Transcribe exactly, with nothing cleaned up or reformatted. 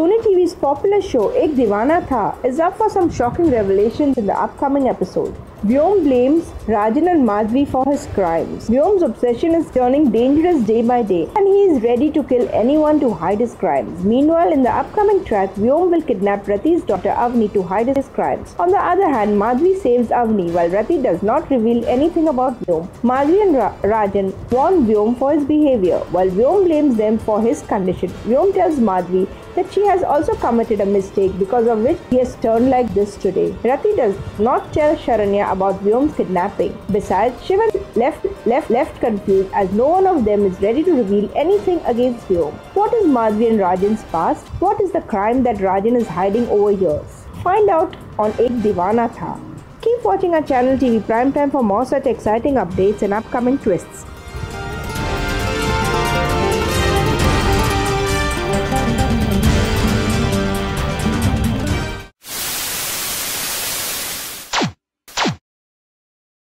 Sony T V's popular show Ek Deewana Tha is up for some shocking revelations in the upcoming episode. Vyom blames Rajan and Madhvi for his crimes. Vyom's obsession is turning dangerous day by day and he is ready to kill anyone to hide his crimes. Meanwhile, in the upcoming track, Vyom will kidnap Rati's daughter Avni to hide his crimes. On the other hand, Madhvi saves Avni while Rati does not reveal anything about Vyom. Madhvi and Ra- Rajan warn Vyom for his behavior while Vyom blames them for his condition. Vyom tells Madhvi that she has also committed a mistake because of which he has turned like this today. Rati does not tell Sharanya about Vyom's kidnapping. Besides, Shivan left left left confused as no one of them is ready to reveal anything against Vyom. What is Madhvi and Rajan's past? What is the crime that Rajan is hiding over years? Find out on Ek Deewana Tha. Keep watching our channel T V Primetime for more such exciting updates and upcoming twists.